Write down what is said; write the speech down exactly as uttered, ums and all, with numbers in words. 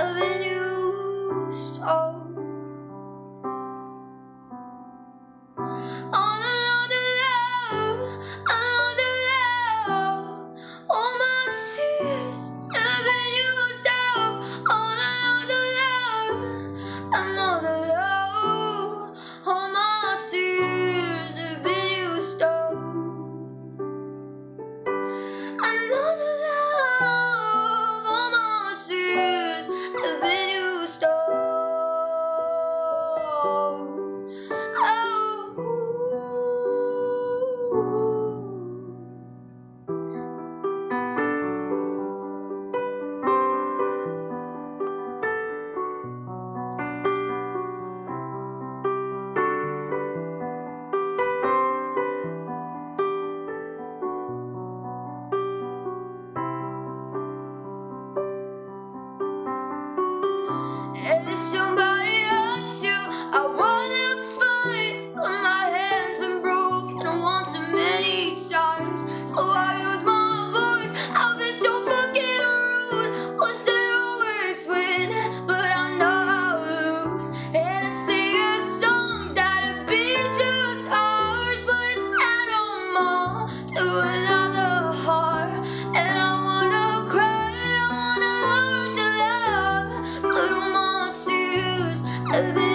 have been used all. All alone to love, alone to love. All my tears have been used up. All alone to love, I'm all alone. All my tears have been used up. Another love, all my tears have been used up. Every somebody loves you, I wanna fight, but my hand's been broken once too many times. So I use my voice, I've been so fucking rude. Was they always win, but I know I'll lose. And I sing a song that'd be just ours, but it's not on more to another heart. And I wanna cry, I wanna learn to love, but all my tears have been